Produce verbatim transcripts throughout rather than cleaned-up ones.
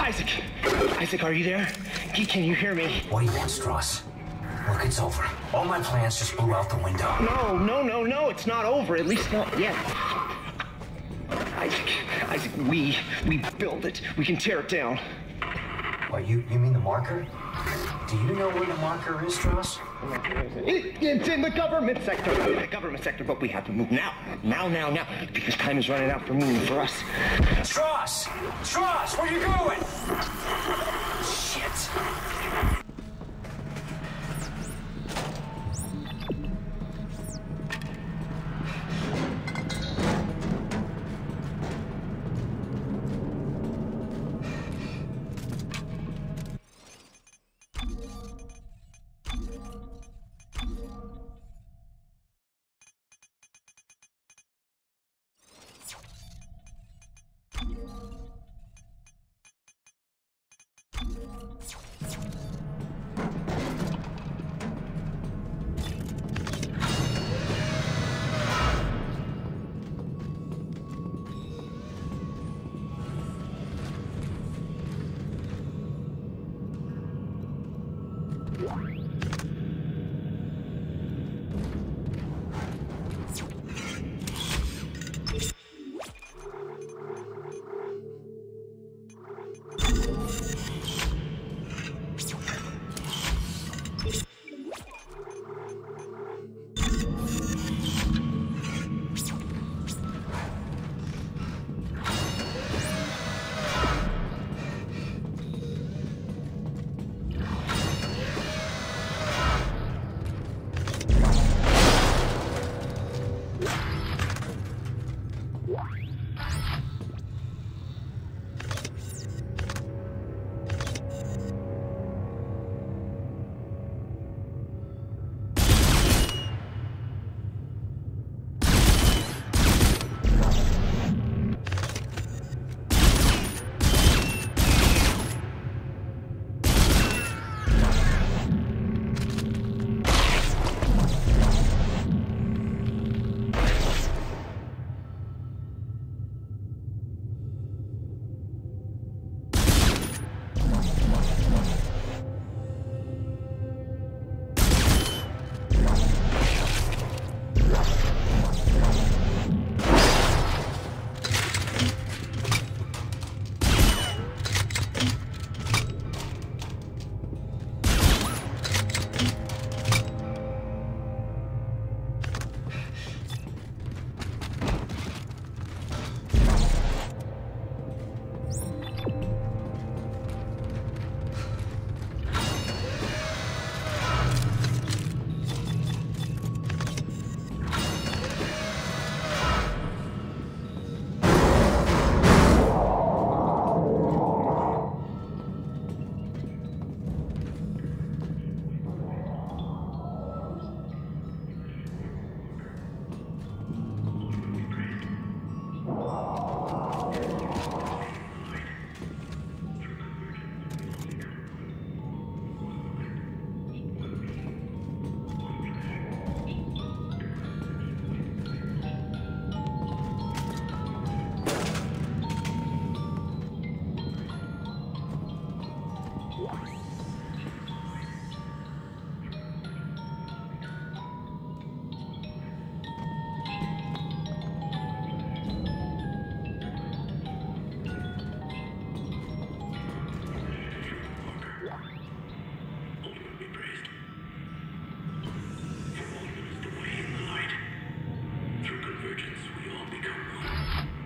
Isaac! Isaac, are you there? Can you hear me? What do you want, Stross? Look, it's over. All my plans just blew out the window. No, no, no, no, it's not over. At least not yet. Isaac, Isaac, we, we build it. We can tear it down. What, you, you mean the marker? Do you know where the marker is, Stross? It, it's in the government sector. The government sector, but we have to move now. Now, now, now. Because time is running out for me and for us. Stross! Stross, where you going? Shit.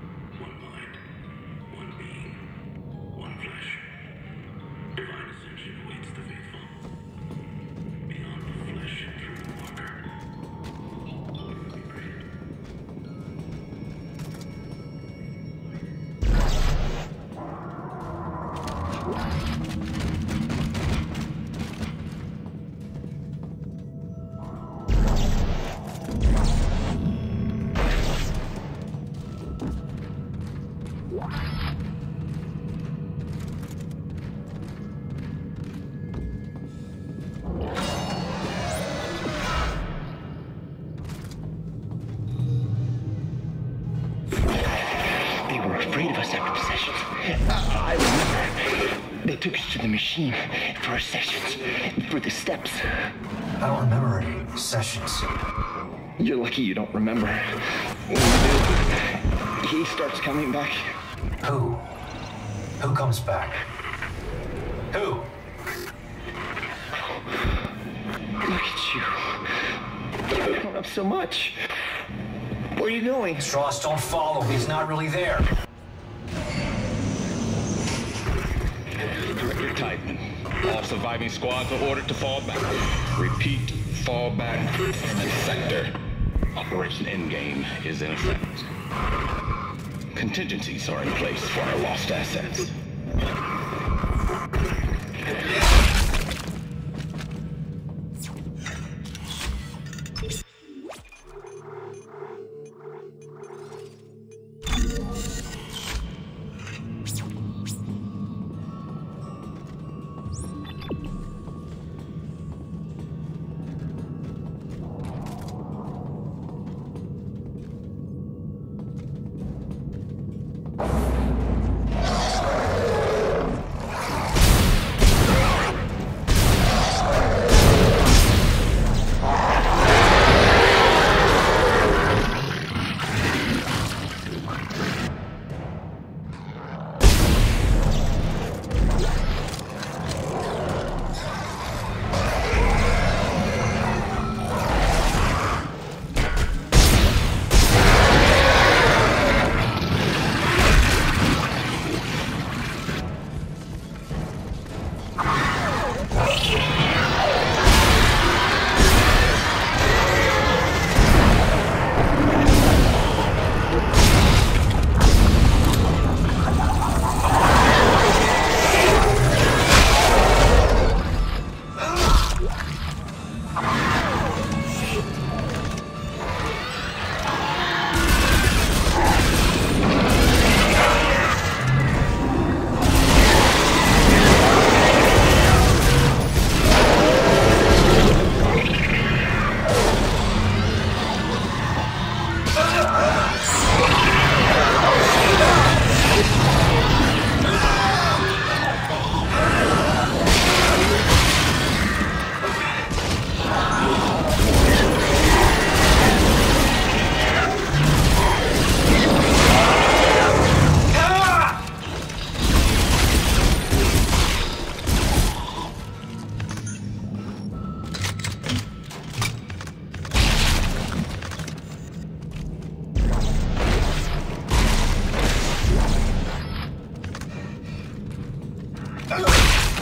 Divine ascension. They took us to the machine for our sessions, for the steps. I don't remember any sessions. You're lucky you don't remember. When you do, he starts coming back. Who? Who comes back? Who? Look at you. You've grown up so much. Where are you going? Strauss, don't follow. He's not really there. Director Titan. All surviving squads are ordered to fall back. Repeat, fall back in the sector. Operation Endgame is in effect. Contingencies are in place for our lost assets. Ugh!